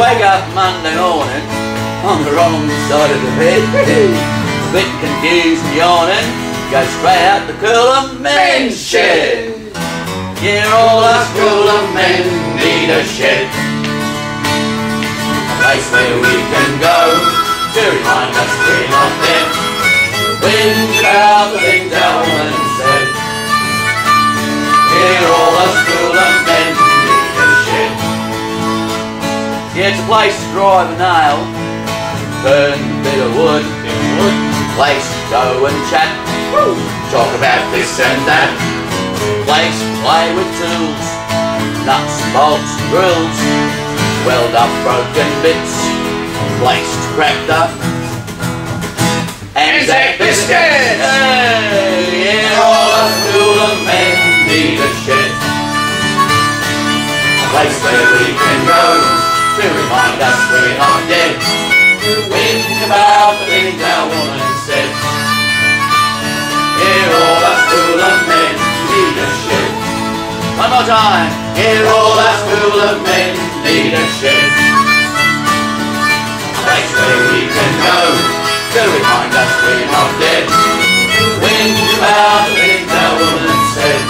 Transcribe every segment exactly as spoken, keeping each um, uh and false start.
wake up Monday morning on the wrong side of the bed, a bit confused and yawning, go straight out the Coolum men's shed. Yeah, all us Coolum men need a shed, a place where we can go to remind us we're not dead. Think about the things our woman said. Yeah, all us Coolum men need a shed. Yeah, it's a place to drive a nail, burn a bit of wood, bit of wood. Place to go and chat, woo, talk about this and that. Place to play with tools, nuts, bolts, drills, weld up broken bits. Place to crack up Anzac biscuits. Hey, yeah, all us Coolum men need a shed, a place where we can go to remind us we're not dead. Think about the things our woman said. Here all us Coolum men need a shed. One more time. Here all us Coolum men need a shed, a place where we can go to remind us we're not dead. Think about the things our woman said.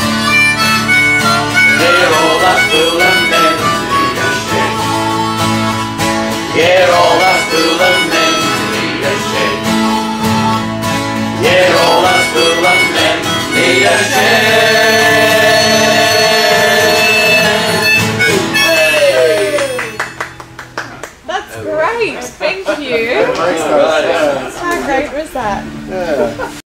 Here all us Coolum men need a shed. Here all us Coolum men need a shed. Here all us Coolum men need a shed. That's great, thank you. How great was that? Yeah.